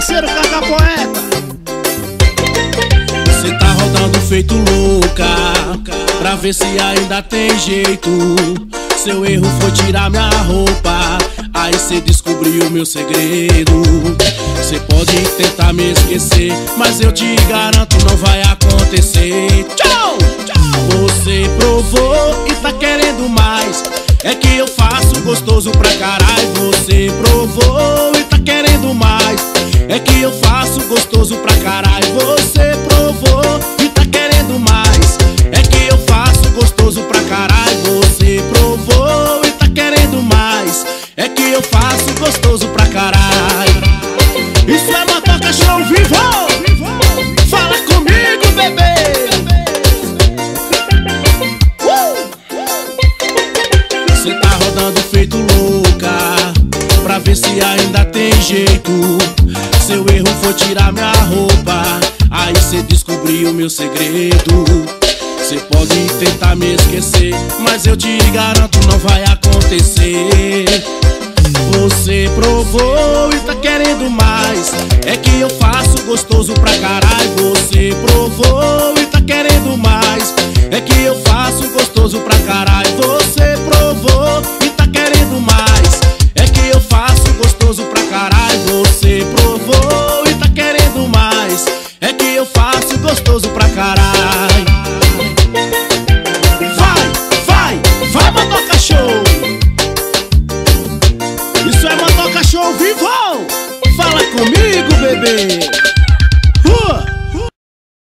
parceiro Cacá Poeta. Cê tá rodando feito louca, pra ver se ainda tem jeito. Seu erro foi tirar minha roupa, aí cê descobriu meu segredo. Cê pode tentar me esquecer, mas eu te garanto não vai acontecer. Tchau! Você provou e tá querendo mais, é que eu faço gostoso pra caralho. Você provou e tá querendo mais, é que eu faço gostoso pra caralho. Você provou e tá querendo mais, é que eu faço gostoso pra caralho. Você provou e tá querendo mais, é que eu faço gostoso pra caralho. Isso é Motoca Show vivo! Fala comigo, bebê! Cê tá rodando feito louca, pra ver se ainda tem jeito. Seu erro foi tirar minha roupa, aí cê descobriu meu segredo. Cê pode tentar me esquecer, mas eu te garanto não vai acontecer. Você provou e tá querendo mais, é que eu faço gostoso pra caralho. Você provou e tá querendo mais, é que eu faço gostoso pra caralho. Você provou e tá querendo mais, é que eu faço gostoso pra caralho. Você provou e tá querendo mais, é que eu faço gostoso pra caralho.